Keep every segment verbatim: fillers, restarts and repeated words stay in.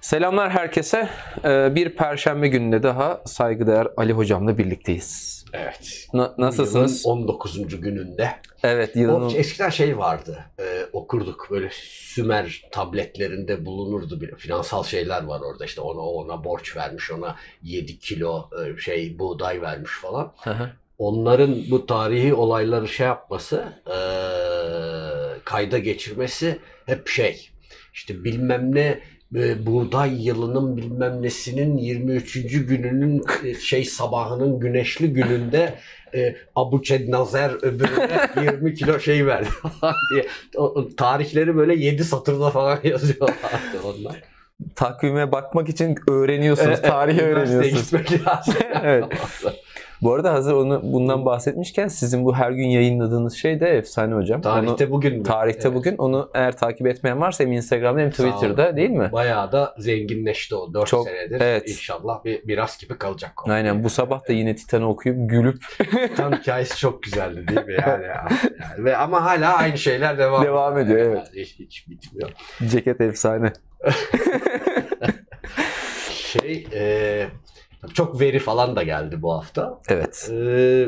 Selamlar herkese. Ee, Bir Perşembe gününde daha saygıdeğer Ali Hocam'la birlikteyiz. Evet. Na- nasılsınız? Yılın on dokuzuncu gününde. Evet, yılın... O, eskiden şey vardı, e, okurduk böyle Sümer tabletlerinde bulunurdu bir finansal şeyler var orada, işte ona ona borç vermiş, ona yedi kilo e, şey buğday vermiş falan. Hı hı. Onların bu tarihi olayları şey yapması, e, kayda geçirmesi hep şey, işte bilmem ne e, buğday yılının bilmem nesinin yirmi üçüncü gününün e, şey sabahının güneşli gününde e, Abuçednazer öbürüne yirmi kilo şey verdi falan diye. O, o tarihleri böyle yedi satırda falan yazıyorlardı onlar. Takvime bakmak için öğreniyorsunuz, tarihi öğreniyorsunuz. Gitmek lazım. Evet. Bu arada hazır onu bundan bahsetmişken sizin bu her gün yayınladığınız şey de efsane hocam. Tarihte onu, bugün mü? Tarihte Evet. bugün. Onu eğer takip etmeyen varsa hem Instagram'da hem Twitter'da değil mi? Bayağı da zenginleşti o dört Çok, senedir. evet. İnşallah bir biraz gibi kalacak o. Aynen, bu sabah da yine Titan'ı okuyup gülüp Titan hikayesi çok güzeldi değil mi yani? yani ve ama hala aynı şeyler devam, devam ediyor. Evet. Yani hiç, hiç bitmiyor. Ceket efsane. Şey e, çok veri falan da geldi bu hafta. Evet. E,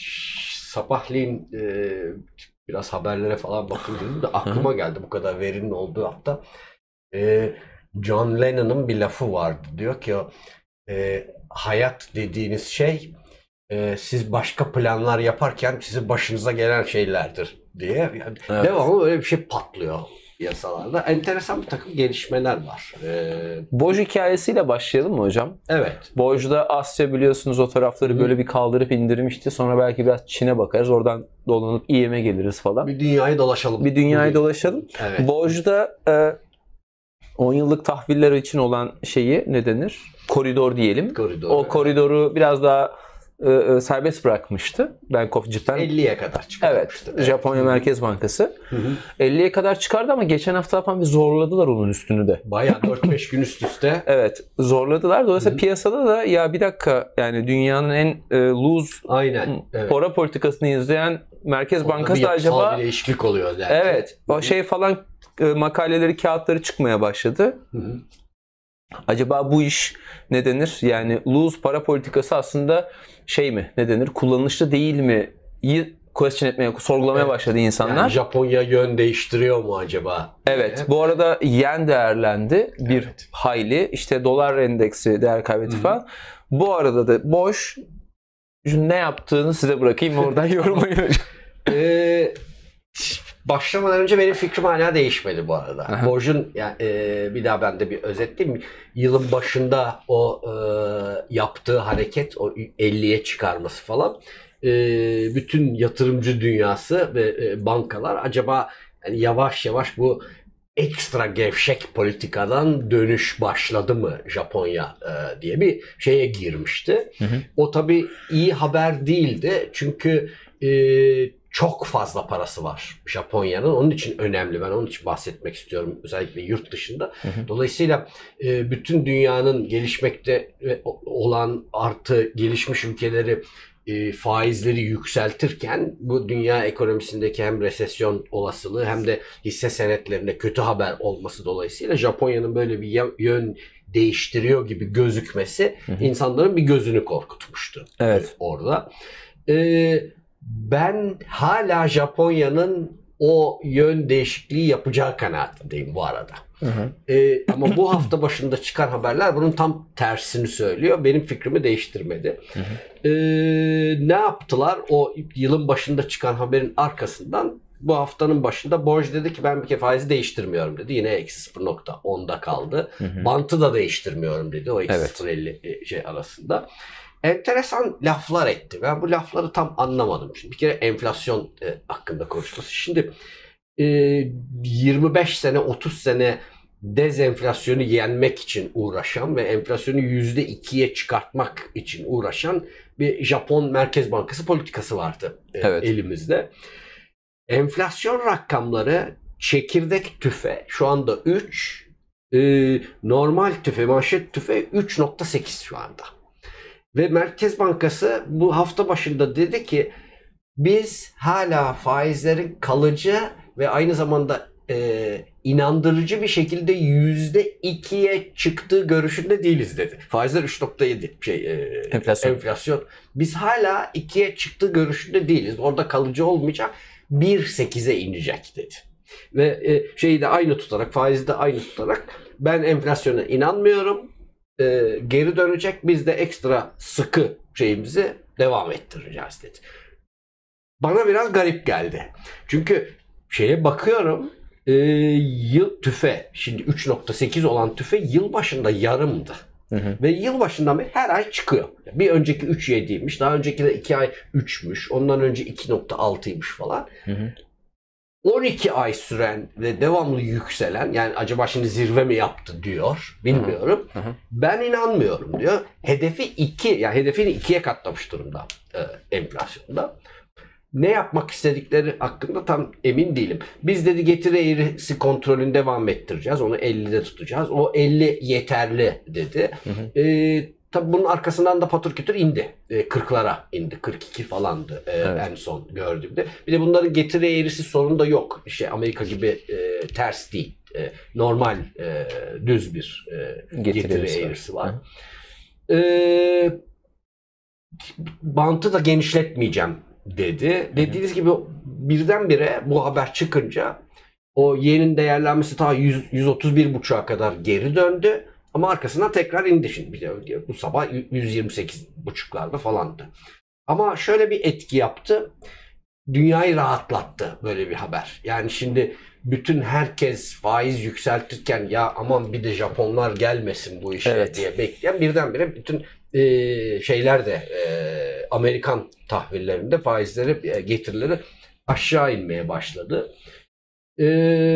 sabahleyin e, biraz haberlere falan bakın dedim de aklıma geldi bu kadar verinin olduğu hafta. E, John Lennon'ın bir lafı vardı. Diyor ki o e, hayat dediğiniz şey e, siz başka planlar yaparken sizin başınıza gelen şeylerdir diye. Yani Evet. devamlı böyle bir şey patlıyor piyasalarda. Enteresan bir takım gelişmeler var. Ee, Boj hikayesiyle başlayalım mı hocam? evet. Boj'da Asya biliyorsunuz o tarafları Hı-hı. böyle bir kaldırıp indirmişti. Sonra belki biraz Çin'e bakarız. Oradan dolanıp İ M'e geliriz falan. Bir dünyayı dolaşalım. Bir dünyayı dolaşalım. Evet. Boj'da e, on yıllık tahviller için olan şeyi ne denir? Koridor diyelim. Koridor, o evet. koridoru biraz daha e, e, serbest bırakmıştı. Bank of Japan. elliye kadar çıkarmıştı. Evet. Japonya Hı-hı. Merkez Bankası. Hı-hı. elliye kadar çıkardı ama geçen hafta falan bir zorladılar onun üstünü de. Bayağı dört beş gün üst üste. Evet, zorladılar. Dolayısıyla Hı-hı. piyasada da ya bir dakika, yani dünyanın en e, loose Aynen. Evet. para politikasını izleyen Merkez Orada Bankası bir da acaba bir değişiklik oluyor yani. evet, o Hı-hı. şey falan e, makaleleri, kağıtları çıkmaya başladı. Hı-hı. Acaba bu iş ne denir? Yani loose para politikası aslında şey mi? Ne denir? Kullanışlı değil mi? İyi question etmeye, sorgulamaya Evet. başladı insanlar. Yani Japonya yön değiştiriyor mu acaba? Evet. diye. Bu arada yen değerlendi bir Evet. hayli. İşte dolar endeksi değer kaybetti falan. Bu arada da boş ne yaptığını size bırakayım, oradan yorumlayın hocam. Ee, başlamadan önce benim fikrim hala değişmedi bu arada. Aha. Borj'un yani, e, bir daha ben de bir özetleyeyim. Yılın başında o e, yaptığı hareket, o elliye çıkarması falan, e, bütün yatırımcı dünyası ve e, bankalar acaba yani yavaş yavaş bu ekstra gevşek politikadan dönüş başladı mı Japonya e, diye bir şeye girmişti. Hı hı. O tabii iyi haber değildi. Çünkü e, çok fazla parası var Japonya'nın. Onun için önemli. Ben onun için bahsetmek istiyorum. Özellikle yurt dışında. Hı hı. Dolayısıyla e, bütün dünyanın gelişmekte olan artı gelişmiş ülkeleri e, faizleri yükseltirken bu dünya ekonomisindeki hem resesyon olasılığı hem de hisse senetlerinde kötü haber olması dolayısıyla Japonya'nın böyle bir yön değiştiriyor gibi gözükmesi hı hı. insanların bir gözünü korkutmuştu. Evet. Orada. Ee, ben hala Japonya'nın o yön değişikliği yapacağı kanaatindeyim bu arada. Hı hı. Ee, ama bu hafta başında çıkan haberler bunun tam tersini söylüyor. Benim fikrimi değiştirmedi. Hı hı. Ee, ne yaptılar? O yılın başında çıkan haberin arkasından bu haftanın başında Borj dedi ki ben bir kere faizi değiştirmiyorum dedi. Yine eksi sıfır nokta onda kaldı. Hı hı. Bantı da değiştirmiyorum dedi. O eksi Evet. sıfır virgül elli şey arasında. Enteresan laflar etti. Ben bu lafları tam anlamadım. Şimdi bir kere enflasyon e, hakkında konuşması. Şimdi e, yirmi beş sene otuz sene dezenflasyonu yenmek için uğraşan ve enflasyonu yüzde ikiye çıkartmak için uğraşan bir Japon Merkez Bankası politikası vardı e, Evet. elimizde. Enflasyon rakamları çekirdek tüfe şu anda üç, e, normal tüfe, manşet tüfe üç nokta sekiz şu anda. Ve Merkez Bankası bu hafta başında dedi ki biz hala faizlerin kalıcı ve aynı zamanda e, inandırıcı bir şekilde yüzde ikiye çıktığı görüşünde değiliz dedi. Faizler üç nokta yedi şey e, enflasyon. enflasyon. Biz hala ikiye çıktığı görüşünde değiliz. Orada kalıcı olmayacak. bir virgül sekize inecek dedi. Ve e, şeyi de aynı tutarak, faizi de aynı tutarak ben enflasyona inanmıyorum. E, geri dönecek. Biz de ekstra sıkı şeyimizi devam ettireceğiz dedi. Bana biraz garip geldi. Çünkü şeye bakıyorum e, yıl tüfe şimdi üç nokta sekiz olan tüfe yıl başında yarımdı. Hı hı. Ve yıl başından beri her ay çıkıyor. Bir önceki üç virgül yediymiş. Daha önceki de iki ay üçmüş. Ondan önce iki nokta altıymış falan. Hı hı. on iki ay süren ve devamlı yükselen, yani acaba şimdi zirve mi yaptı diyor. Bilmiyorum. Hı hı. Ben inanmıyorum diyor. Hedefi iki, yani hedefini ikiye katlamış durumda e, enflasyonda. Ne yapmak istedikleri hakkında tam emin değilim. Biz dedi getiri eğrisi kontrolünü devam ettireceğiz. Onu ellide tutacağız. O elli yeterli dedi. Hı hı. Ee, tabii bunun arkasından da patır kütür indi. Ee, kırklara indi. kırk iki falandı e, Evet. en son gördüğümde. Bir de bunların getiri eğrisi sorunu da yok. İşte Amerika gibi e, ters değil. E, normal e, düz bir e, getiri, Getiri eğrisi var. eğrisi var. Ee, bantı da genişletmeyeceğim dedi. Dediğiniz gibi birdenbire bu haber çıkınca o yenin değerlenmesi ta yüz, yüz otuz bir buçuğa kadar geri döndü. Ama arkasından tekrar indi şimdi. Bir de bu sabah yüz yirmi sekiz buçuklarda falandı. Ama şöyle bir etki yaptı. Dünyayı rahatlattı böyle bir haber. Yani şimdi bütün herkes faiz yükseltirken ya aman bir de Japonlar gelmesin bu işe Evet. diye bekleyen birdenbire bütün e, şeyler de e, Amerikan tahvillerinde faizleri, e, getirileri aşağı inmeye başladı. E,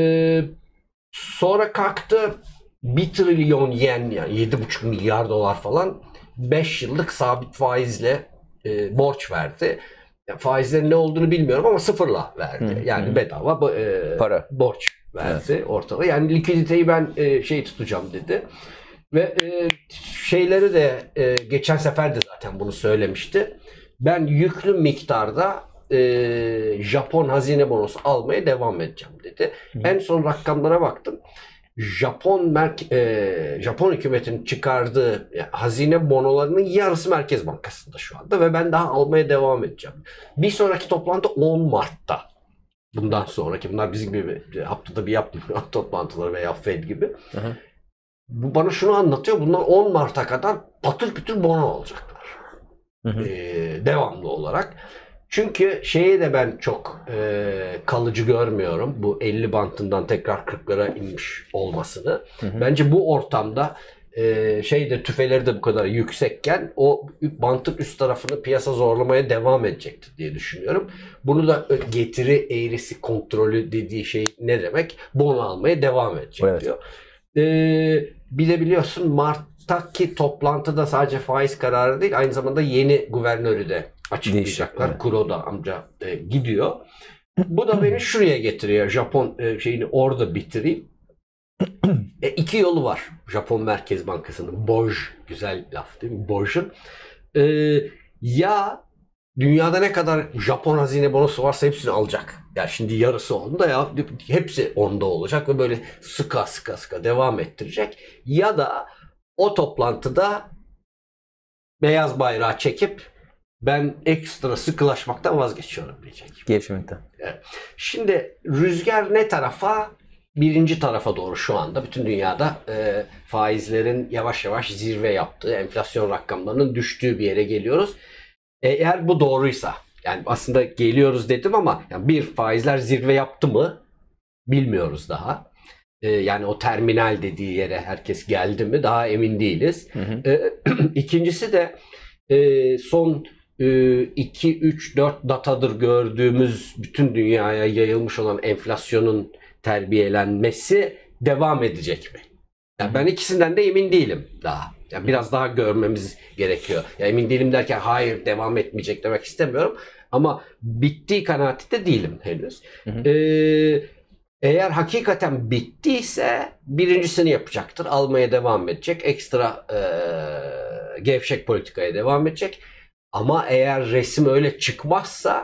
sonra kalktı bir trilyon yen, yani yedi buçuk milyar dolar falan beş yıllık sabit faizle e, borç verdi. Yani faizlerin ne olduğunu bilmiyorum ama sıfırla verdi. Hı, yani hı. bedava e, Para. borç verdi ortada. Yani likiditeyi ben e, şey tutacağım dedi. Ve e, şeyleri de e, geçen sefer de zaten bunu söylemişti. Ben yüklü miktarda e, Japon hazine bonosu almaya devam edeceğim dedi. Hı. En son rakamlara baktım. Japon merke, e, Japon hükümetinin çıkardığı e, hazine bonolarının yarısı Merkez Bankası'nda şu anda ve ben daha almaya devam edeceğim. Bir sonraki toplantı on Mart'ta. Bundan sonraki, bunlar bizim gibi haftada bir yapmıyor toplantıları veya Fed gibi. Hı hı. Bu bana şunu anlatıyor. Bunlar on Mart'a kadar patır kütür bono alacaklar. Hı hı. Ee, devamlı olarak. Çünkü şeyi de ben çok e, kalıcı görmüyorum. Bu elli bantından tekrar kırklara inmiş olmasını. Hı hı. Bence bu ortamda e, şeyde tüfeleri de bu kadar yüksekken o bantın üst tarafını piyasa zorlamaya devam edecektir diye düşünüyorum. Bunu da getiri eğrisi kontrolü dediği şey ne demek? Bono almaya devam edecek Evet. diyor. Ee, bir de biliyorsun Mart'taki toplantıda sadece faiz kararı değil, aynı zamanda yeni guvernörü de açıklayacaklar. Değişik, evet. Kuroda amca e, gidiyor. Bu da beni şuraya getiriyor. Japon e, şeyini orada bitireyim. e, iki yolu var Japon Merkez Bankası'nın. Boj, güzel laf değil mi? Boj'un. E, ya dünyada ne kadar Japon hazine bonosu varsa hepsini alacak. Ya şimdi yarısı onda, ya hepsi onda olacak ve böyle sıka sıka sıka devam ettirecek. Ya da o toplantıda beyaz bayrağı çekip ben ekstra sıkılaşmaktan vazgeçiyorum diyecek. Gevşemekten. Şimdi rüzgar ne tarafa? Birinci tarafa doğru şu anda bütün dünyada e, faizlerin yavaş yavaş zirve yaptığı, enflasyon rakamlarının düştüğü bir yere geliyoruz. Eğer bu doğruysa, yani aslında geliyoruz dedim ama yani bir, faizler zirve yaptı mı bilmiyoruz daha. Ee, yani o terminal dediği yere herkes geldi mi daha emin değiliz. Hı hı. Ee, ikincisi de e, son iki üç dört datadır gördüğümüz bütün dünyaya yayılmış olan enflasyonun terbiyelenmesi devam edecek mi? Yani ben ikisinden de emin değilim daha. Yani biraz daha görmemiz gerekiyor. Yani emin değilim derken hayır devam etmeyecek demek istemiyorum. Ama bittiği kanaatinde değilim henüz. Hı hı. Ee, eğer hakikaten bittiyse birincisini yapacaktır. Almaya devam edecek. Ekstra e, gevşek politikaya devam edecek. Ama eğer resim öyle çıkmazsa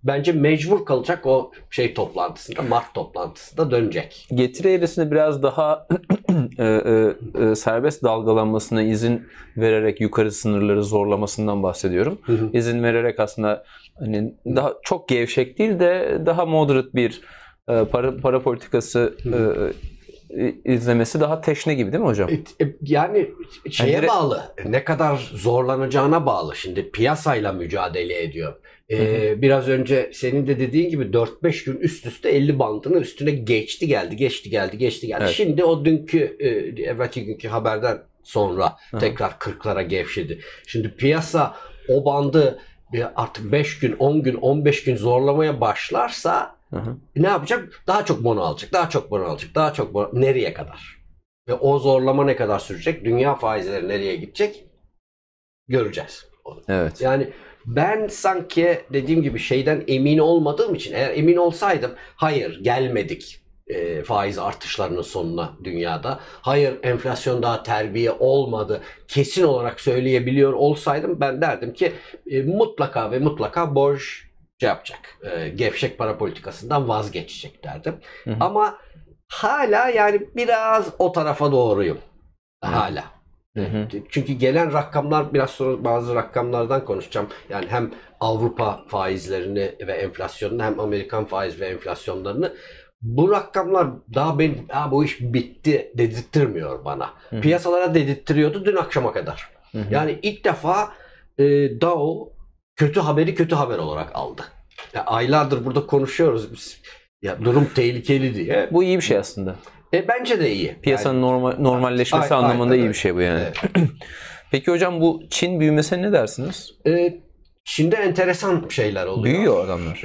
bence mecbur kalacak, o şey toplantısında, Mart toplantısında dönecek. Getiri eğrisinde biraz daha e, e, e, serbest dalgalanmasına izin vererek yukarı sınırları zorlamasından bahsediyorum. Hı hı. İzin vererek aslında hani daha çok gevşek değil de daha moderate bir e, para para politikası e, e, izlemesi daha teşne gibi değil mi hocam? E, e, Yani şeye Yani- bağlı, ne kadar zorlanacağına bağlı. Şimdi piyasayla mücadele ediyor. Ee, biraz önce senin de dediğin gibi dört beş gün üst üste elli bandının üstüne geçti geldi, geçti geldi, geçti geldi. Evet. Şimdi o dünkü, e, evvelki günkü haberden sonra Hı hı. tekrar kırklara gevşedi. Şimdi piyasa o bandı bir artık beş gün, on gün, on beş gün zorlamaya başlarsa Hı hı. ne yapacak? Daha çok bono alacak, daha çok bono alacak, daha çok bono. Nereye kadar? Ve o zorlama ne kadar sürecek? Dünya faizleri nereye gidecek? Göreceğiz. Evet. Yani ben sanki dediğim gibi şeyden emin olmadığım için, eğer emin olsaydım, hayır gelmedik e, faiz artışlarının sonuna dünyada, hayır enflasyon daha terbiye olmadı kesin olarak söyleyebiliyor olsaydım, ben derdim ki e, mutlaka ve mutlaka borç şey yapacak, e, gevşek para politikasından vazgeçecek derdim. Hı hı. Ama hala yani biraz o tarafa doğruyum. Hala. Hı hı. Çünkü gelen rakamlar, biraz sonra bazı rakamlardan konuşacağım. Yani hem Avrupa faizlerini ve enflasyonunu, hem Amerikan faiz ve enflasyonlarını. Bu rakamlar daha ben, ha, bu iş bitti dedirtmiyor bana. Hı hı. Piyasalara dedirtiyordu dün akşama kadar. Hı hı. Yani ilk defa e, Dow kötü haberi kötü haber olarak aldı. Ya aylardır burada konuşuyoruz biz. Ya durum tehlikeli diye. Bu iyi bir şey aslında. E, bence de iyi. Piyasanın normal, normalleşmesi Ay- anlamında aynen iyi öyle. bir şey bu yani. Evet. Peki hocam bu Çin büyümesine ne dersiniz? E, Çin'de enteresan şeyler oluyor. Büyüyor adamlar.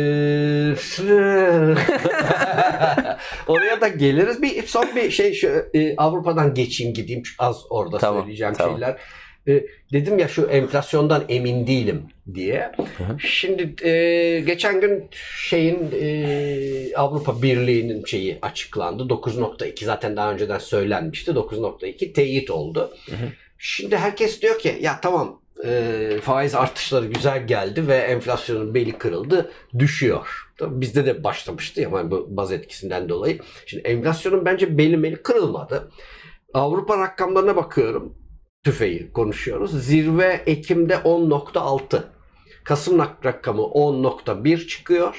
Ee, Oraya da geliriz. Bir son bir şey, şu e, Avrupa'dan geçeyim gideyim. Az orada Tamam, söyleyeceğim tamam. şeyler. E, dedim ya şu enflasyondan emin değilim diye. hı. Şimdi e, geçen gün şeyin e, Avrupa Birliği'nin şeyi açıklandı. dokuz nokta iki zaten daha önceden söylenmişti. dokuz nokta iki teyit oldu. Hı hı. Şimdi herkes diyor ki ya tamam, e, faiz artışları güzel geldi ve enflasyonun beli kırıldı, düşüyor. Tabii bizde de başlamıştı ya, yani bu baz etkisinden dolayı. Şimdi enflasyonun bence beli meli kırılmadı. Avrupa rakamlarına bakıyorum. TÜFE'yi konuşuyoruz. Zirve Ekim'de on nokta altı. Kasım rakamı on nokta bir çıkıyor.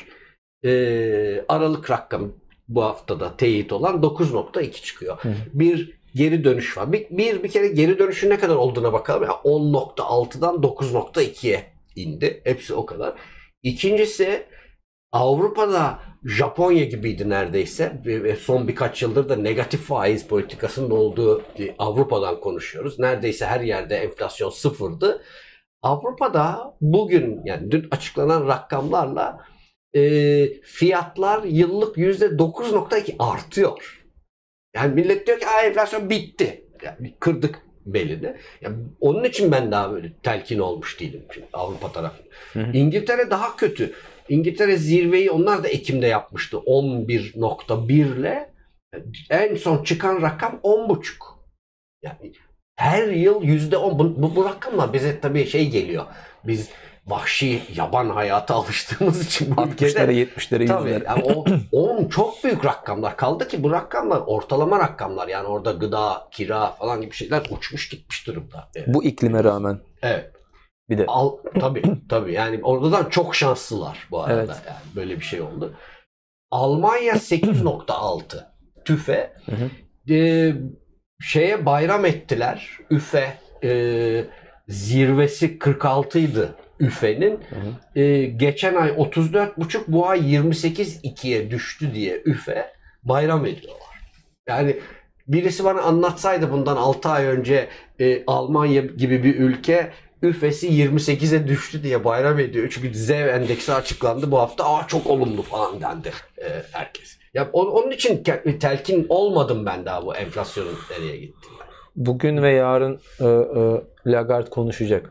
E, Aralık rakamı bu haftada teyit olan dokuz nokta iki çıkıyor. Hı hı. Bir geri dönüş var. Bir, bir, bir kere geri dönüşün ne kadar olduğuna bakalım. Yani on nokta altıdan dokuz nokta ikiye indi. Hepsi o kadar. İkincisi, Avrupa'da Japonya gibiydi neredeyse. Ve son birkaç yıldır da negatif faiz politikasının olduğu Avrupa'dan konuşuyoruz. Neredeyse her yerde enflasyon sıfırdı. Avrupa'da bugün, yani dün açıklanan rakamlarla e, fiyatlar yıllık yüzde dokuz nokta iki artıyor. Yani millet diyor ki enflasyon bitti. Yani kırdık belini. Yani onun için ben daha böyle telkin olmuş değilim şimdi Avrupa tarafı. Hı hı. İngiltere daha kötü. İngiltere zirveyi onlar da Ekim'de yapmıştı on bir nokta bir ile. En son çıkan rakam on buçuk. Yani her yıl yüzde on. Bu, bu, bu rakamlar bize tabii şey geliyor. Biz vahşi yaban hayata alıştığımız için bu altmışlara, ülkede. yetmişlere, Tabii yüzlere. yani o on çok büyük rakamlar. Kaldı ki bu rakamlar ortalama rakamlar. Yani orada gıda, kira falan gibi şeyler uçmuş gitmiş durumda. Evet. Bu iklime rağmen. Evet. Bir de Al, tabii tabii yani oradan çok şanslılar bu arada. Evet. Yani böyle bir şey oldu. Almanya sekiz nokta altı TÜFE. Hı hı. Ee, şeye bayram ettiler. üfe e, zirvesi kırk altı idi üfe'nin. Hı hı. Ee, geçen ay otuz dört buçuk, bu ay yirmi sekiz ikiye düştü diye üfe bayram ediyorlar. Yani birisi bana anlatsaydı bundan altı ay önce e, Almanya gibi bir ülke üfesi yirmi sekize düştü diye bayram ediyor. Çünkü ZEV endeksi açıklandı bu hafta. Aa çok olumlu falan dendi e, herkes. Ya on, onun için telkin olmadım ben daha bu enflasyonun nereye gittiğini. Bugün ve yarın e, e, Lagarde konuşacak.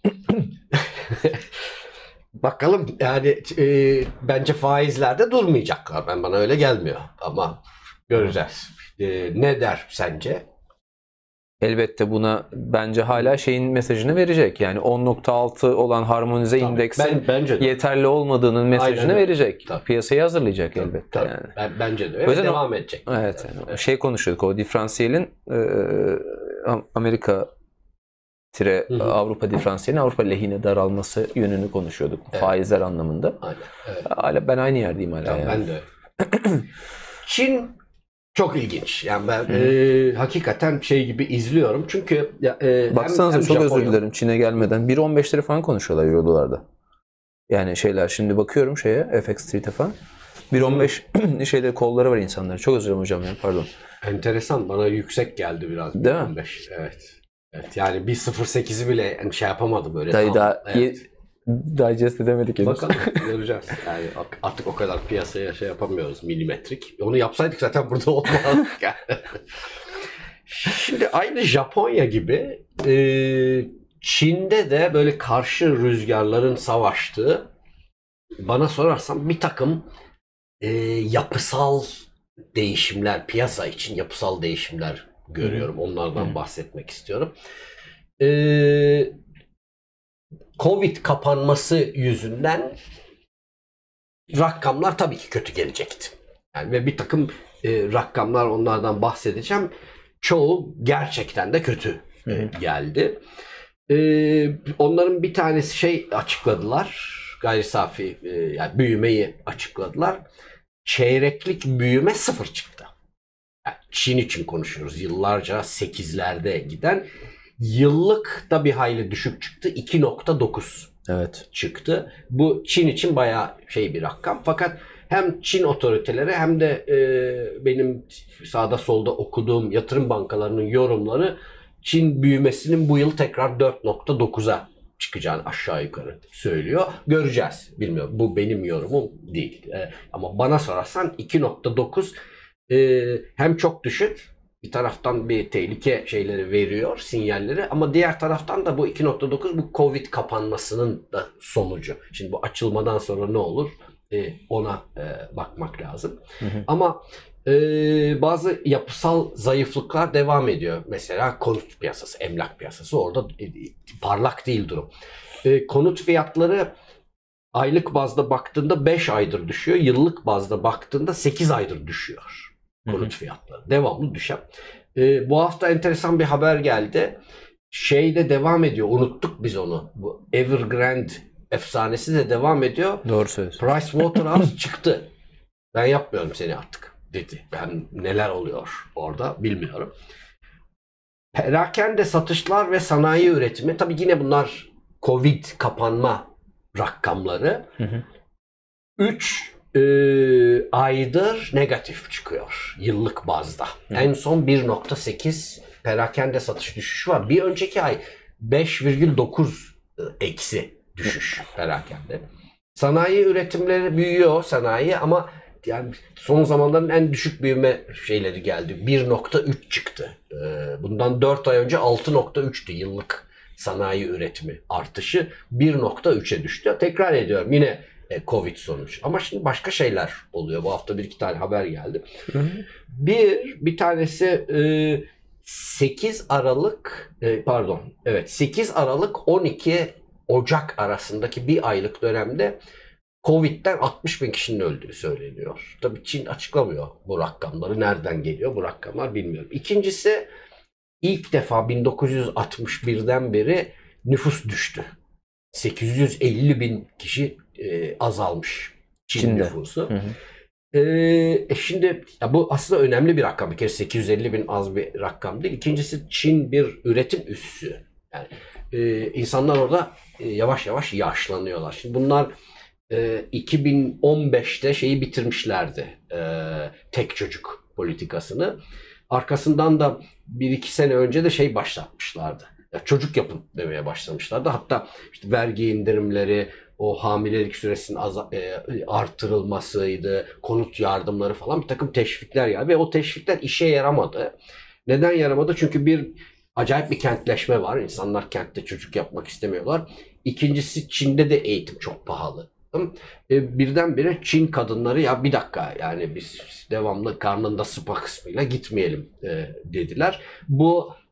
Bakalım yani e, bence faizlerde durmayacaklar. Ben bana öyle gelmiyor ama göreceğiz. E, ne der sence? elbette buna bence hala şeyin mesajını verecek. Yani on nokta altı olan harmonize Tabii, indeksin ben, bence de. yeterli olmadığının mesajını Aynen öyle. verecek. Tabii. Piyasayı hazırlayacak Tabii, elbette tabii. yani. Ben, bence de. O yüzden Ve o- devam edecek. Evet, yani o Evet. şey konuşuyorduk, o diferansiyelin e, Amerika tire Hı hı. Avrupa diferansiyelin Avrupa lehine daralması yönünü konuşuyorduk Evet. faizler anlamında. Aynen. Evet. Hala ben aynı yerdeyim hala Tamam, yani. ben de. Çin çok ilginç. Yani ben Hı. e, hakikaten şey gibi izliyorum. Çünkü ya, e, hem- Baksanıza hem çok özür Japonya- dilerim Çin'e gelmeden. bir on beşleri falan konuşuyorlar euro dolarda. Yani şeyler, şimdi bakıyorum şeye F X Street'e falan. bir on beş şeyleri, kolları var insanların. Çok özür dilerim hocam ya, pardon. Enteresan. Bana yüksek geldi biraz. Değil mi? on beş. Evet. Evet. Yani bir sıfır sekizi bile yani şey yapamadı böyle. Dayı tam. daha Evet. ye- digest edemedik henüz. Bakalım göreceğiz. Yani artık o kadar piyasaya şey yapamıyoruz milimetrik. Onu yapsaydık zaten burada olmazdık. Yani. Şimdi aynı Japonya gibi e, Çin'de de böyle karşı rüzgarların savaştığı, bana sorarsan bir takım e, yapısal değişimler, piyasa için yapısal değişimler görüyorum. Onlardan Hı. bahsetmek istiyorum. E, Covid kapanması yüzünden rakamlar tabii ki kötü gelecekti. Yani ve bir takım e, rakamlar, onlardan bahsedeceğim. Çoğu gerçekten de kötü e, Hı hı. geldi. E, onların bir tanesi şey açıkladılar. Gayri safi e, yani büyümeyi açıkladılar. Çeyreklik büyüme sıfır çıktı. Yani Çin için konuşuyoruz. Yıllarca sekizlerde giden. Yıllık da bir hayli düşük çıktı. iki nokta dokuz Evet. çıktı. Bu Çin için bayağı şey bir rakam. Fakat hem Çin otoriteleri hem de e, benim sağda solda okuduğum yatırım bankalarının yorumları Çin büyümesinin bu yıl tekrar dört nokta dokuza çıkacağını aşağı yukarı söylüyor. Göreceğiz. Bilmiyorum. Bu benim yorumum değil. E, ama bana sorarsan iki nokta dokuz e, hem çok düşük, bir taraftan bir tehlike şeyleri veriyor, sinyalleri, ama diğer taraftan da bu iki nokta dokuz bu Covid kapanmasının da sonucu. Şimdi bu açılmadan sonra ne olur? E, ona e, bakmak lazım. Hı hı. Ama e, bazı yapısal zayıflıklar devam ediyor. Mesela konut piyasası, emlak piyasası orada e, parlak değil durum. E, konut fiyatları aylık bazda baktığında beş aydır düşüyor. Yıllık bazda baktığında sekiz aydır düşüyor. Konut fiyatları. Devamlı düşen. Ee, bu hafta enteresan bir haber geldi. Şeyde devam ediyor. Unuttuk biz onu. Bu Evergrande efsanesi de devam ediyor. Doğru söylüyorsun. Pricewaterhouse çıktı. Ben yapmıyorum seni artık dedi. Ben neler oluyor orada bilmiyorum. Perakende satışlar ve sanayi üretimi. Tabii yine bunlar Covid kapanma rakamları. Hı hı. üç e, aydır negatif çıkıyor yıllık bazda. Hı. En son bir nokta sekiz perakende satış düşüşü var. Bir önceki ay beş virgül dokuz e, eksi düşüş perakende. Sanayi üretimleri büyüyor sanayi, ama yani son zamanların en düşük büyüme şeyleri geldi. bir nokta üç çıktı. E, bundan dört ay önce altı nokta üçtü yıllık sanayi üretimi artışı. bir nokta üçe düştü. Tekrar ediyorum, yine Covid sonuç. Ama şimdi başka şeyler oluyor. Bu hafta bir iki tane haber geldi. Hı hı. Bir, bir tanesi e, sekiz Aralık e, pardon evet sekiz Aralık on iki Ocak arasındaki bir aylık dönemde Covid'den altmış bin kişinin öldüğü söyleniyor. Tabii Çin açıklamıyor bu rakamları. Nereden geliyor bu rakamlar bilmiyorum. İkincisi, ilk defa bin dokuz yüz altmış birden beri nüfus düştü. sekiz yüz elli bin kişi e, azalmış Çin Çin'de. nüfusu. Hı hı. E, şimdi ya bu aslında önemli bir rakam. Bir kere sekiz yüz elli bin az bir rakam değil. İkincisi, Çin bir üretim üssü. Yani e, insanlar orada e, yavaş yavaş yaşlanıyorlar. Şimdi bunlar e, iki bin on beşte şeyi bitirmişlerdi. E, tek çocuk politikasını. Arkasından da bir iki sene önce de şey başlatmışlardı. Ya çocuk yapın demeye başlamışlardı. Hatta işte vergi indirimleri, o hamilelik süresinin az, e, artırılmasıydı, konut yardımları falan, bir takım teşvikler ya, ve o teşvikler işe yaramadı. Neden yaramadı? Çünkü bir acayip bir kentleşme var. İnsanlar kentte çocuk yapmak istemiyorlar. İkincisi, Çin'de de eğitim çok pahalı. E, birdenbire Çin kadınları ya bir dakika, yani biz devamlı karnında sıpa kısmıyla gitmeyelim e, dediler. Bu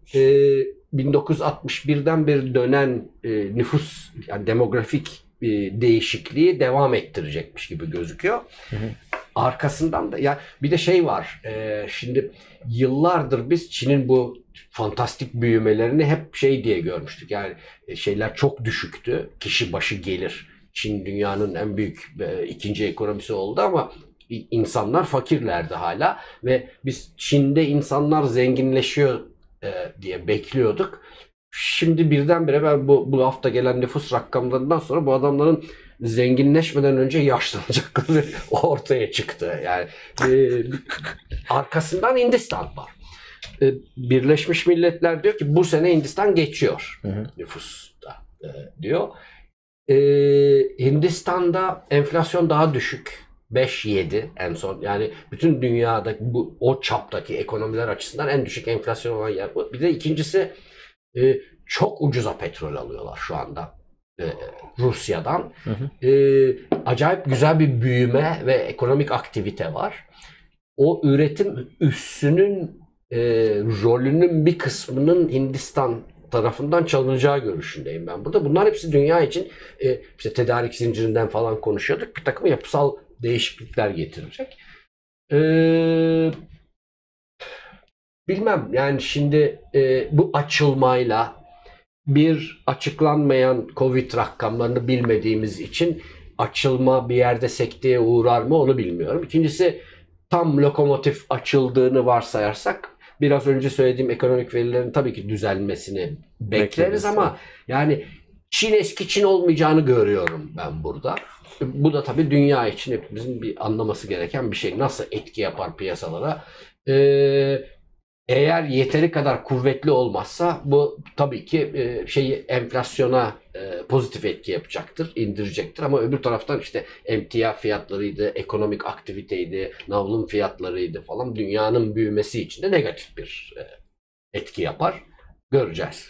e, bin dokuz yüz altmış birden beri dönen e, nüfus yani demografik e, değişikliği devam ettirecekmiş gibi gözüküyor. Hı hı. Arkasından da ya bir de şey var. E, şimdi yıllardır biz Çin'in bu fantastik büyümelerini hep şey diye görmüştük. Yani e, şeyler çok düşüktü. Kişi başı gelir. Çin dünyanın en büyük e, ikinci ekonomisi oldu ama insanlar fakirlerdi hala ve biz Çin'de insanlar zenginleşiyor e, diye bekliyorduk. Şimdi birdenbire ben bu, bu hafta gelen nüfus rakamlarından sonra bu adamların zenginleşmeden önce yaşlanacakları ortaya çıktı. Yani e, arkasından Hindistan var. E, Birleşmiş Milletler diyor ki bu sene Hindistan geçiyor Hı hı. nüfusta e, diyor. E, Hindistan'da enflasyon daha düşük. beş yedi en son. Yani bütün dünyada bu o çaptaki ekonomiler açısından en düşük enflasyon olan yer bu. Bir de ikincisi e, çok ucuza petrol alıyorlar şu anda e, Rusya'dan. Hı hı. E, acayip güzel bir büyüme ve ekonomik aktivite var. O üretim üssünün e, rolünün bir kısmının Hindistan tarafından çalınacağı görüşündeyim ben burada. Bunlar hepsi dünya için e, işte tedarik zincirinden falan konuşuyorduk. Bir takım yapısal değişiklikler getirecek. Ee, bilmem yani şimdi e, bu açılmayla bir açıklanmayan Covid rakamlarını bilmediğimiz için açılma bir yerde sekteye uğrar mı onu bilmiyorum. İkincisi tam lokomotif açıldığını varsayarsak biraz önce söylediğim ekonomik verilerin tabii ki düzelmesini bekleriz, bekleriz ama yani Çin eski Çin olmayacağını görüyorum ben burada. Bu da tabii dünya için hepimizin bir anlaması gereken bir şey. Nasıl etki yapar piyasalara? Ee, eğer yeteri kadar kuvvetli olmazsa bu tabii ki e, şeyi enflasyona e, pozitif etki yapacaktır, indirecektir. Ama öbür taraftan işte emtia fiyatlarıydı, ekonomik aktiviteydi, navlun fiyatlarıydı falan dünyanın büyümesi için de negatif bir e, etki yapar. Göreceğiz.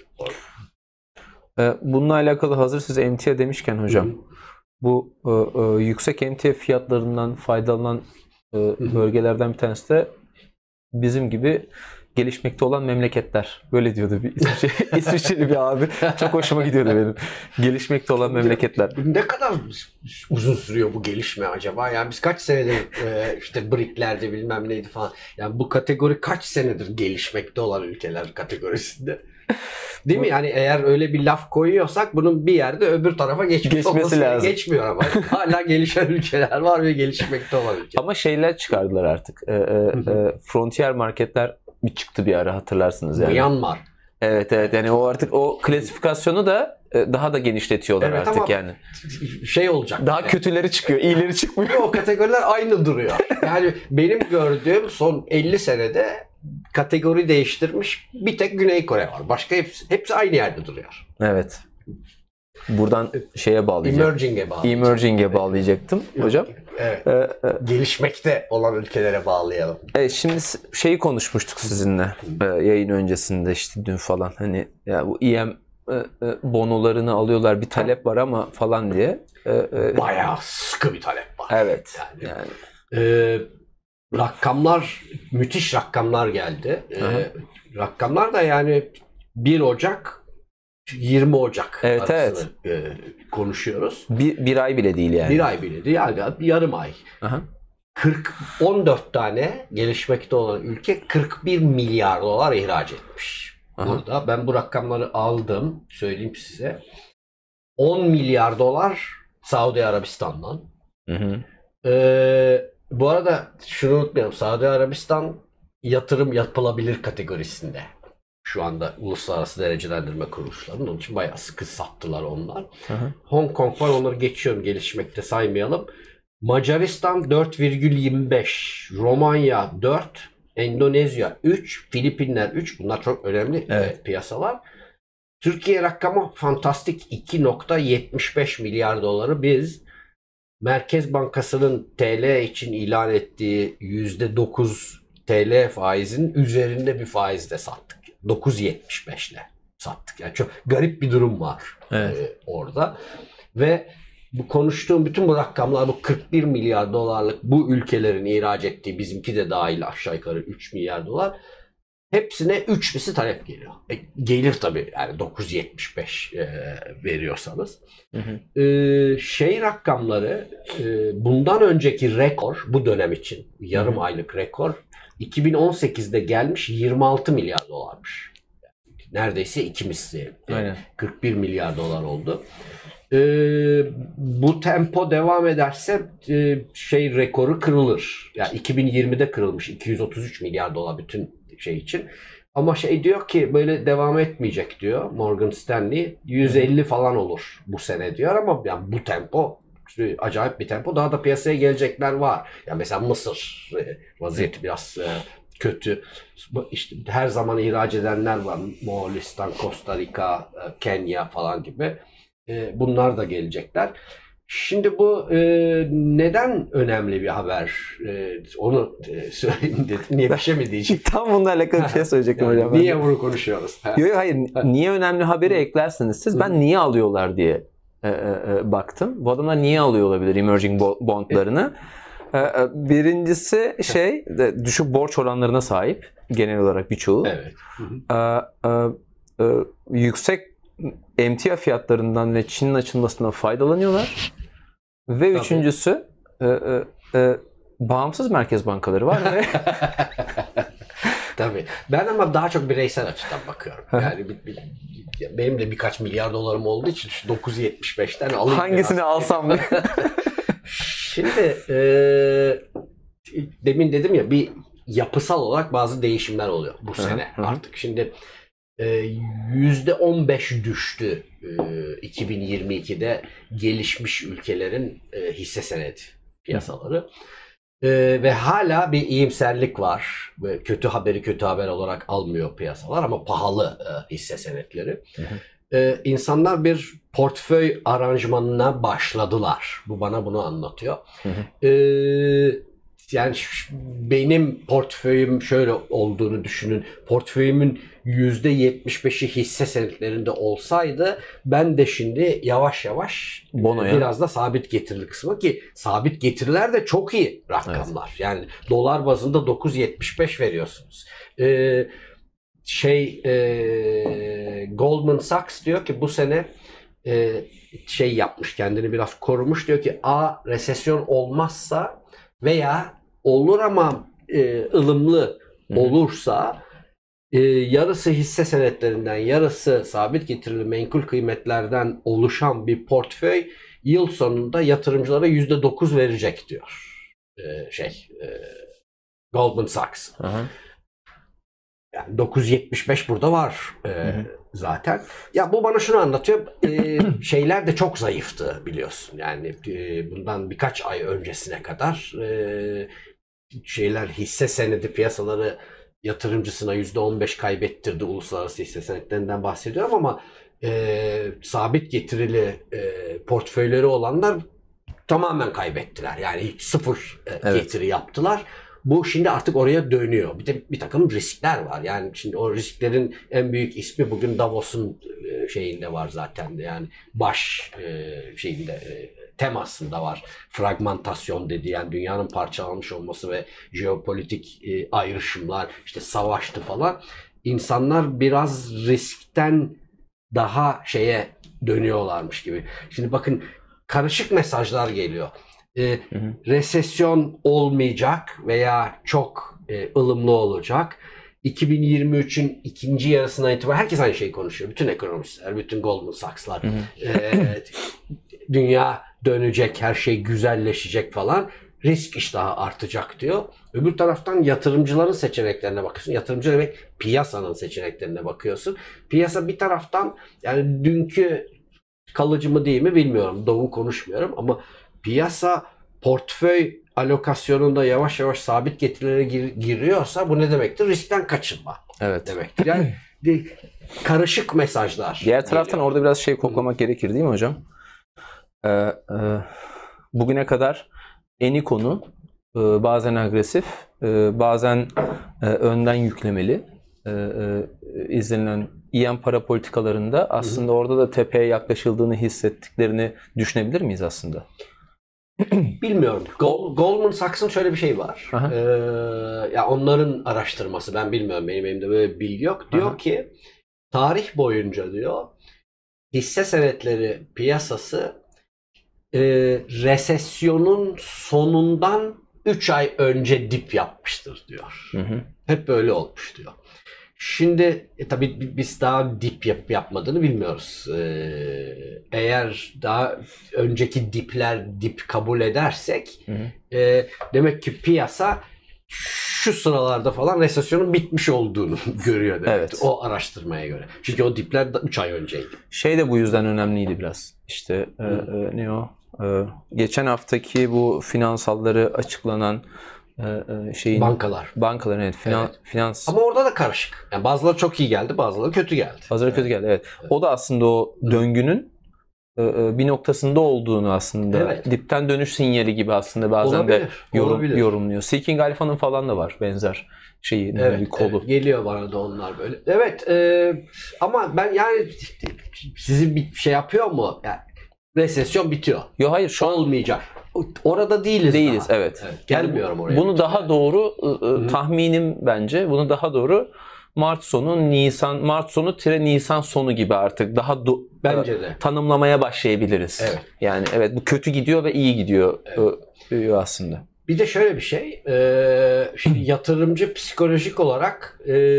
Bununla alakalı hazır siz emtia demişken hocam. Hı. Bu e, e, yüksek emtia fiyatlarından faydalanan e, bölgelerden bir tanesi de bizim gibi gelişmekte olan memleketler. Böyle diyordu bir İsviçre, İsviçreli bir abi. Çok hoşuma gidiyordu benim. Gelişmekte olan memleketler. Ne kadar uzun sürüyor bu gelişme acaba? Yani biz kaç senedir e, işte B R I C'lerde bilmem neydi falan. Yani bu kategori kaç senedir gelişmekte olan ülkeler kategorisinde? Değil mi? Yani eğer öyle bir laf koyuyorsak bunun bir yerde öbür tarafa geçmiş geçmesi olması lazım. Geçmiyor ama. Hala gelişen ülkeler var ve gelişmekte olan ülkeler. Ama şeyler çıkardılar artık. E, e, e, frontier marketler bir çıktı bir ara hatırlarsınız yani. Myanmar. Evet evet yani o artık o klasifikasyonu da daha da genişletiyorlar evet, artık yani. Şey olacak. Daha yani. Kötüleri çıkıyor, iyileri çıkmıyor. O kategoriler aynı duruyor. Yani benim gördüğüm son elli senede kategori değiştirmiş bir tek Güney Kore var. Başka hepsi, hepsi aynı yerde duruyor. Evet. Buradan şeye bağlayacaktım. Emerging'e bağlayacaktım. Emerging'e bağlayacaktım hocam. Evet. Ee, e, Gelişmekte olan ülkelere bağlayalım. Evet, şimdi şeyi konuşmuştuk sizinle e, yayın öncesinde işte dün falan hani ya bu İ M e, e, bonolarını alıyorlar bir talep var ama falan diye. E, e, Bayağı sıkı bir talep var. Evet. Yani, yani. E, rakamlar müthiş rakamlar geldi. E, rakamlar da yani bir Ocak yirmi Ocak evet, arasını evet. E, konuşuyoruz. Bir, bir ay bile değil yani. Bir ay bile değil. Yani yarım ay. Aha. kırk on dört tane gelişmekte olan ülke kırk bir milyar dolar ihraç etmiş. Aha. Burada ben bu rakamları aldım. Söyleyeyim size. on milyar dolar Saudi Arabistan'dan. Hı hı. Ee, bu arada şunu unutmayalım. Saudi Arabistan yatırım yapılabilir kategorisinde. Şu anda uluslararası derecelendirme kuruluşlarının onun için bayağı sıkı sattılar onlar. Hı hı. Hong Kong var, onları geçiyorum, gelişmekte saymayalım. Macaristan dört virgül yirmi beş, Romanya dört, Endonezya üç, Filipinler üç. Bunlar çok önemli evet. piyasalar. Türkiye rakamı fantastik iki virgül yetmiş beş milyar doları biz Merkez Bankası'nın T L için ilan ettiği yüzde dokuz T L faizin üzerinde bir faizle sattık. dokuz virgül yetmiş beş ile sattık. Yani çok garip bir durum var evet. e, orada. Ve bu konuştuğum bütün bu rakamlar, bu kırk bir milyar dolarlık bu ülkelerin ihraç ettiği, bizimki de dahil aşağı yukarı üç milyar dolar. hepsine üç misli talep geliyor. E, gelir tabii yani dokuz virgül yetmiş beş e, veriyorsanız. Hı hı. E, şey rakamları e, bundan önceki rekor bu dönem için yarım hı hı. aylık rekor iki bin on sekizde gelmiş yirmi altı milyar dolarmış. Neredeyse iki misli. E, kırk bir milyar dolar oldu. E, bu tempo devam ederse e, şey rekoru kırılır. Yani iki bin yirmide kırılmış iki yüz otuz üç milyar dolar bütün şey için. Ama şey diyor ki böyle devam etmeyecek diyor Morgan Stanley. yüz elli falan olur bu sene diyor ama yani bu tempo işte acayip bir tempo. Daha da piyasaya gelecekler var. Yani mesela Mısır vaziyeti biraz kötü. İşte her zaman ihraç edenler var. Moğolistan, Costa Rica, Kenya falan gibi. Bunlar da gelecekler. Şimdi bu e, neden önemli bir haber? E, onu e, söyleyeyim dedim. Niye bir şey mi diyeceğim? Tam bununla alakalı bir şey söyleyecektim yani, hocam. Niye bunu konuşuyoruz? Yok yok hayır. Niye önemli haberi eklersiniz siz? Ben niye alıyorlar diye e, e, baktım. Bu adamlar niye alıyor olabilir emerging bondlarını? E, e, birincisi şey düşük borç oranlarına sahip genel olarak birçoğu. Evet. E, e, e, yüksek emtia fiyatlarından ve Çin'in açılmasından faydalanıyorlar. Ve Tabii. üçüncüsü e, e, e, bağımsız merkez bankaları var ve Tabii. Ben ama daha çok bireysel açıdan bakıyorum. Yani bir, bir, benim de birkaç milyar dolarım olduğu için şu dokuz virgül yetmiş beşten alayım. Hangisini biraz. alsam mı? Şimdi e, demin dedim ya bir yapısal olarak bazı değişimler oluyor bu sene hı hı. artık. Şimdi yüzde on beş düştü iki bin yirmi ikide gelişmiş ülkelerin hisse senedi piyasaları. Ve hala bir iyimserlik var. Kötü haberi kötü haber olarak almıyor piyasalar ama pahalı hisse senetleri. Hı hı. İnsanlar bir portföy aranjmanına başladılar. Bu bana bunu anlatıyor. Hı hı. Yani benim portföyüm şöyle olduğunu düşünün. Portföyümün yüzde yetmiş beşi hisse senetlerinde olsaydı ben de şimdi yavaş yavaş Bono'ya. biraz da sabit getirili kısmı ki sabit getiriler de çok iyi rakamlar. Evet. Yani dolar bazında dokuz virgül yetmiş beş veriyorsunuz. Ee, şey e, Goldman Sachs diyor ki bu sene e, şey yapmış kendini biraz korumuş diyor ki a resesyon olmazsa veya olur ama e, ılımlı olursa e, yarısı hisse senetlerinden yarısı sabit getirili menkul kıymetlerden oluşan bir portföy yıl sonunda yatırımcılara yüzde dokuz verecek diyor. E, şey e, Goldman Sachs. Aha. Yani dokuz virgül yetmiş beş burada var e, zaten. Ya bu bana şunu anlatıyor. E, şeyler de çok zayıftı biliyorsun. Yani e, bundan birkaç ay öncesine kadar e, şeyler hisse senedi piyasaları yatırımcısına yüzde on beş kaybettirdi. Uluslararası hisse senetlerinden bahsediyorum ama e, sabit getirili e, portföyleri olanlar tamamen kaybettiler. Yani hiç sıfır e, evet. getiri yaptılar. Bu şimdi artık oraya dönüyor. Bir de bir takım riskler var. Yani şimdi o risklerin en büyük ismi bugün Davos'un şeyinde var zaten. Yani baş şeyinde temasında var. Fragmentasyon dediği yani dünyanın parçalanmış olması ve jeopolitik ayrışımlar, işte savaştı falan. İnsanlar biraz riskten daha şeye dönüyorlarmış gibi. Şimdi bakın karışık mesajlar geliyor. E, hı hı. Resesyon olmayacak veya çok e, ılımlı olacak. iki bin yirmi üçün ikinci yarısına itibaren herkes aynı şeyi konuşuyor. Bütün ekonomistler, bütün Goldman Sachs'lar. Hı hı. E, dünya dönecek, her şey güzelleşecek falan. Risk iştahı artacak diyor. Öbür taraftan yatırımcıların seçeneklerine bakıyorsun. Yatırımcı demek piyasanın seçeneklerine bakıyorsun. Piyasa bir taraftan yani dünkü kalıcı mı değil mi bilmiyorum. Doğu konuşmuyorum ama piyasa portföy alokasyonunda yavaş yavaş sabit getirilere gir, giriyorsa bu ne demektir? Riskten kaçınma evet. demektir. Yani karışık mesajlar. Diğer taraftan geliyor. Orada biraz şey koklamak gerekir değil mi hocam? Ee, e, bugüne kadar en iyi konu e, bazen agresif, e, bazen e, önden yüklemeli e, e, izlenilen İ M para politikalarında aslında hı hı. orada da tepeye yaklaşıldığını hissettiklerini düşünebilir miyiz aslında? Bilmiyorum. Gol- Goldman Sachs'ın şöyle bir şey var. Ee, ya onların araştırması, ben bilmiyorum, benim elimde böyle bir bilgi yok. Diyor Aha. ki tarih boyunca diyor hisse senetleri piyasası e, resesyonun sonundan üç ay önce dip yapmıştır diyor. Hı hı. Hep böyle olmuş diyor. Şimdi e, tabii biz daha dip yap yapmadığını bilmiyoruz. Ee, eğer daha önceki dipler dip kabul edersek hı hı. E, demek ki piyasa şu sıralarda falan resesyonun bitmiş olduğunu görüyor demek. Evet. O araştırmaya göre. Çünkü o dipler üç ay önceydi. Şey de bu yüzden önemliydi biraz. İşte e, e, ne o? E, geçen haftaki bu finansalları açıklanan şeyin bankalar. Bankalar evet, finan, evet. Finans. Ama orada da karışık. Yani bazıları çok iyi geldi, bazıları kötü geldi. Bazıları evet. kötü geldi. Evet. evet. O da aslında o döngünün bir noktasında olduğunu aslında evet. dipten dönüş sinyali gibi aslında bazen olabilir, de yorum, olabilir. yorumluyor. Seeking Alpha'nın falan da var benzer şeyi evet, bir kolu. Evet, geliyor bana da onlar böyle. Evet e, ama ben yani sizin bir şey yapıyor mu? Yani resesyon bitiyor. Yok hayır şu an olmayacak. Orada değiliz. Değiliz daha. Evet. evet. Gelmiyorum oraya. Bunu daha doğru Hı-hı. tahminim bence. Bunu daha doğru Mart sonu Nisan Mart sonu tire Nisan sonu gibi artık daha do- bence de tanımlamaya başlayabiliriz. Evet. Yani evet bu kötü gidiyor ve iyi gidiyor evet. aslında. Bir de şöyle bir şey. Şimdi yatırımcı psikolojik olarak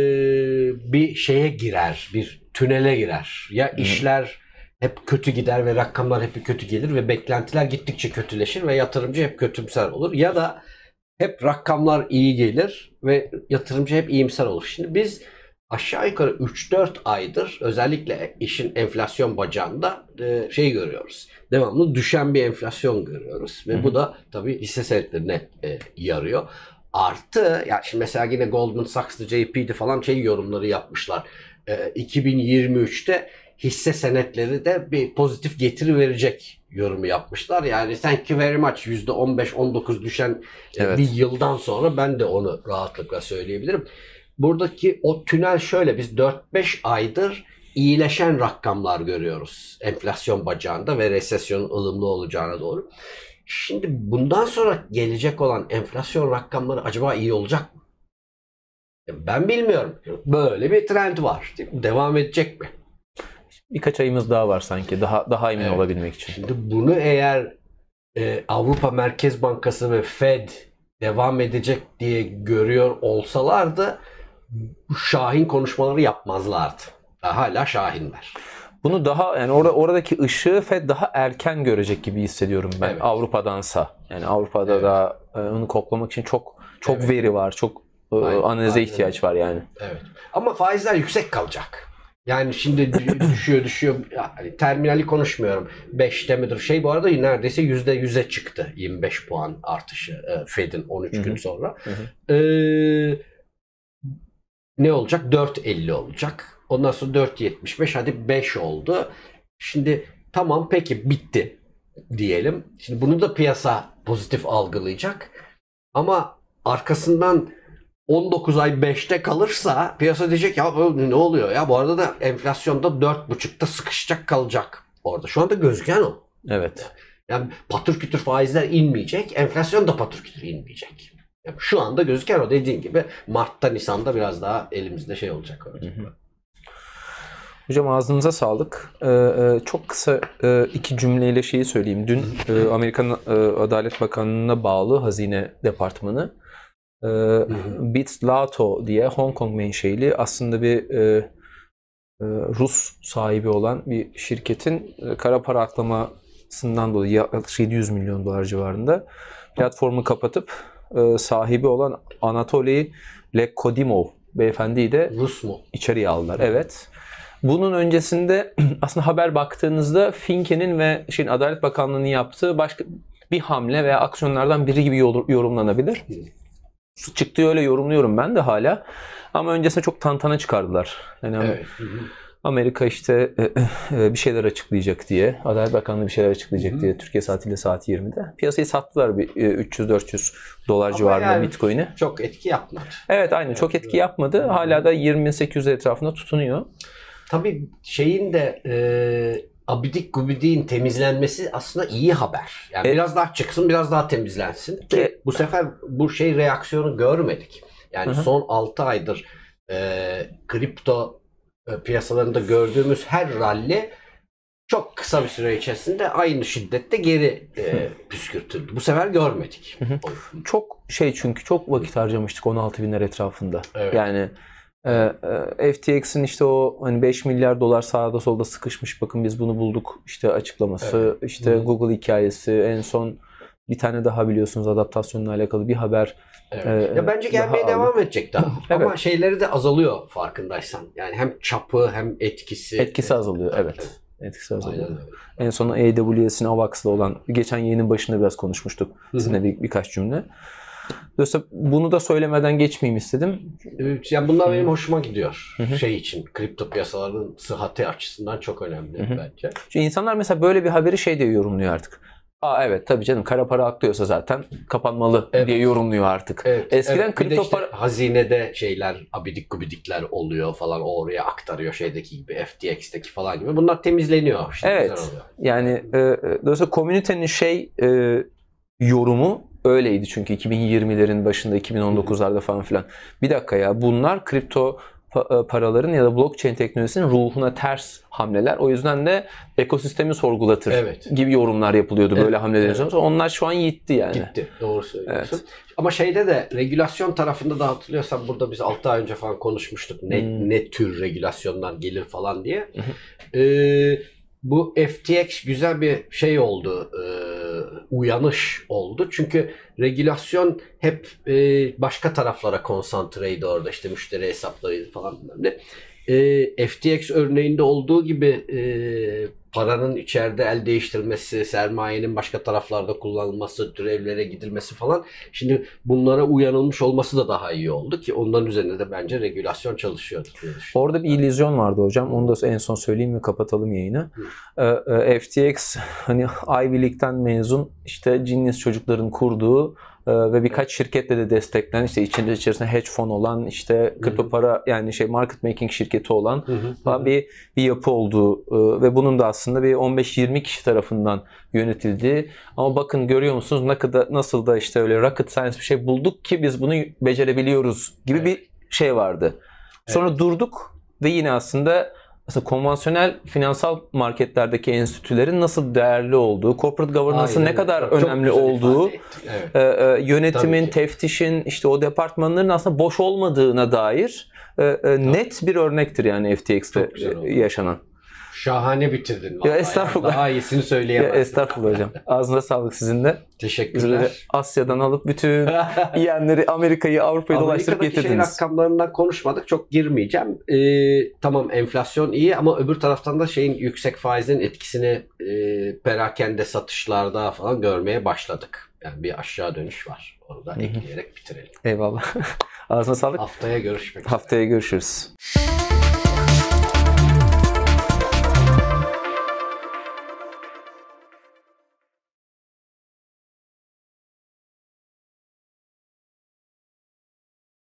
bir şeye girer, bir tünele girer. Ya Hı-hı. işler hep kötü gider ve rakamlar hep kötü gelir ve beklentiler gittikçe kötüleşir ve yatırımcı hep kötümser olur. Ya da hep rakamlar iyi gelir ve yatırımcı hep iyimser olur. Şimdi biz aşağı yukarı üç dört aydır özellikle işin enflasyon bacağında şey görüyoruz. Devamlı düşen bir enflasyon görüyoruz. Ve Hı-hı. bu da tabii hisse senetlerine yarıyor. Artı ya şimdi mesela yine Goldman Sachs'tı, J P'di falan şey yorumları yapmışlar. iki bin yirmi üçte hisse senetleri de bir pozitif getiri verecek yorumu yapmışlar. Yani thank you very much yüzde on beş on dokuz düşen evet. bir yıldan sonra ben de onu rahatlıkla söyleyebilirim. Buradaki o tünel şöyle, biz dört beş aydır iyileşen rakamlar görüyoruz enflasyon bacağında ve resesyonun ılımlı olacağına doğru. Şimdi bundan sonra gelecek olan enflasyon rakamları acaba iyi olacak mı? Ben bilmiyorum. Böyle bir trend var. Devam edecek mi? Birkaç ayımız daha var sanki daha daha emin evet. olabilmek için. Şimdi bunu eğer e, Avrupa Merkez Bankası ve Fed devam edecek diye görüyor olsalardı şahin konuşmaları yapmazlardı. Hala şahinler. Bunu daha yani orada oradaki ışığı Fed daha erken görecek gibi hissediyorum ben evet. Avrupa'dansa. Yani Avrupa'da evet. da e, onu koplamak için çok çok evet. veri var, çok e, analize Aynen. ihtiyaç var yani. Evet. Ama faizler yüksek kalacak. Yani şimdi düşüyor düşüyor. Yani terminali konuşmuyorum. beşte midir? Şey bu arada neredeyse yüzde yüze çıktı. yirmi beş puan artışı Fed'in on üç Hı-hı. gün sonra. Ee, ne olacak? dört elli olacak. Ondan sonra dört yetmiş beş hadi beş oldu. Şimdi tamam peki bitti diyelim. Şimdi bunu da piyasa pozitif algılayacak. Ama arkasından on dokuz ay beşte kalırsa piyasa diyecek ya ne oluyor ya, bu arada da enflasyonda dört buçukta sıkışacak kalacak orada. Şu anda gözüken o. Evet. Yani patır kütür faizler inmeyecek, enflasyon da patır kütür inmeyecek. Yani şu anda gözüken o, dediğin gibi Mart'ta Nisan'da biraz daha elimizde şey olacak. Hı hı. Hocam ağzınıza sağlık. Ee, çok kısa e, iki cümleyle şeyi söyleyeyim. Dün e, Amerikan e, Adalet Bakanlığı'na bağlı Hazine Departmanı e, BitLato diye Hong Kong menşeli aslında bir e, e, Rus sahibi olan bir şirketin e, kara para aklamasından dolayı yaklaşık yedi yüz milyon dolar civarında platformu kapatıp e, sahibi olan Anatoly Lekodimov beyefendiyi de Rus mu? içeriye aldılar. Evet. Bunun öncesinde aslında haber baktığınızda Finke'nin ve şeyin Adalet Bakanlığı'nın yaptığı başka bir hamle veya aksiyonlardan biri gibi yorumlanabilir. Çıktığı öyle yorumluyorum ben de hala. Ama öncesinde çok tantana çıkardılar. Yani evet. Amerika işte bir şeyler açıklayacak diye, Adalet Bakanlığı bir şeyler açıklayacak Hı-hı. diye Türkiye saatiyle saat yirmide. Piyasayı sattılar bir üç yüz dört yüz dolar Ama civarında yani Bitcoin'i. Çok etki yapmadı. Evet aynı evet, çok etki yapmadı. Hala da yirmi bin sekiz yüz etrafında tutunuyor. Tabii şeyin de e, abidik gubidiğin temizlenmesi aslında iyi haber. Yani E, biraz daha çıksın, biraz daha temizlensin. Ki E, bu sefer bu şey reaksiyonu görmedik. Yani Hı hı. son altı aydır e, kripto e, piyasalarında gördüğümüz her rally çok kısa bir süre içerisinde aynı şiddette geri e, püskürtüldü. Bu sefer görmedik. Hı hı. Çok şey, çünkü çok vakit harcamıştık on altı binler etrafında. Evet. Yani e, e, F T X'in işte o hani beş milyar dolar sağda solda sıkışmış, bakın biz bunu bulduk işte açıklaması, Evet. işte Hı hı. Google hikayesi, en son bir tane daha biliyorsunuz adaptasyonla alakalı bir haber. Evet. e, Ya bence gelmeye daha devam aldık. edecek daha. Evet. Ama şeyleri de azalıyor farkındaysan. Yani hem çapı hem etkisi. Etkisi azalıyor, evet. Evet. Etkisi azalıyor. Aynen öyle. En son A W S'in AVAX'la olan, geçen yayının başında biraz konuşmuştuk. Hı hı. Sizinle bir, birkaç cümle. Dolayısıyla bunu da söylemeden geçmeyeyim istedim. Evet, yani bunlar Hı. benim hoşuma gidiyor. Hı hı. Şey için, kripto piyasalarının sıhhati açısından çok önemli Hı hı. bence. Çünkü insanlar mesela böyle bir haberi şey diye yorumluyor artık. Aa evet tabii canım, kara para aklıyorsa zaten kapanmalı Evet. diye yorumluyor artık. Evet, Eskiden evet. Bir de kripto işte para... hazinede şeyler, abidik gubidikler oluyor falan, o oraya aktarıyor, şeydeki gibi, F T X'teki falan gibi. Bunlar temizleniyor. İşte Evet. güzel oluyor. Yani e, e, dolayısıyla komünitenin şey e, yorumu öyleydi çünkü iki bin yirmilerin başında, iki bin on dokuzlarda falan filan. Bir dakika ya, bunlar kripto pa- paraların ya da blockchain teknolojisinin ruhuna ters hamleler. O yüzden de ekosistemi sorgulatır Evet. gibi yorumlar yapılıyordu böyle Evet, hamlelerin evet. sonrası. Onlar şu an gitti yani. Gitti. Doğru söylüyorsun. Evet. Ama şeyde de, regülasyon tarafında da hatırlıyorsan burada biz altı ay önce falan konuşmuştuk. Ne, Hmm. ne tür regülasyonlar gelir falan diye. Hı hı. Ee, bu F T X güzel bir şey oldu. E, uyanış oldu. Çünkü regülasyon hep e, başka taraflara konsantreydi orada. İşte müşteri hesapları falan bilmem ne. E, F T X örneğinde olduğu gibi e, paranın içeride el değiştirmesi, sermayenin başka taraflarda kullanılması, türevlere gidilmesi falan. Şimdi bunlara uyanılmış olması da daha iyi oldu ki onların üzerinde de bence regülasyon çalışıyordu. Orada bir illüzyon vardı hocam. Onu da en son söyleyeyim ve kapatalım yayını. Ee, F T X hani Ivy League'den mezun işte genius çocukların kurduğu ve birkaç şirketle de desteklenen, işte içinde içerisinde hedge fon olan, işte kripto para yani şey market making şirketi olan Hı hı, falan hı. bir bir yapı olduğu ve bunun da aslında bir on beş yirmi kişi tarafından yönetildiği. Ama bakın görüyor musunuz ne kadar, nasıl da işte öyle rocket science bir şey bulduk ki biz bunu becerebiliyoruz gibi Evet. bir şey vardı. Sonra Evet. durduk ve yine aslında aslında konvansiyonel finansal marketlerdeki enstitülerin nasıl değerli olduğu, corporate governance'ın Aynen ne kadar öyle. Çok önemli güzel olduğu, ifade ettin. Evet. e, e, yönetimin, Tabii ki. teftişin, işte o departmanların aslında boş olmadığına dair e, e, net bir örnektir yani F T X'te Çok güzel oldu. yaşanan. Şahanne bitirdin vallahi. Ya estağfurullah. Daha iyisini Ya söyleyemezdim. estağfurullah hocam. Ağzına sağlık sizin de. Bizi böyle Teşekkürler. Asya'dan alıp bütün yiyenleri Amerika'yı, Avrupa'yı dolaştırıp Amerika'daki şey getirdiniz. rakamlarından konuşmadık. Çok girmeyeceğim. Ee, tamam, enflasyon iyi ama öbür taraftan da şeyin, yüksek faizin etkisini e, perakende satışlarda falan görmeye başladık. Yani bir aşağı dönüş var. Onu da ekleyerek bitirelim. Eyvallah. Ağzına sağlık. Haftaya görüşmek üzere. Haftaya görüşürüz.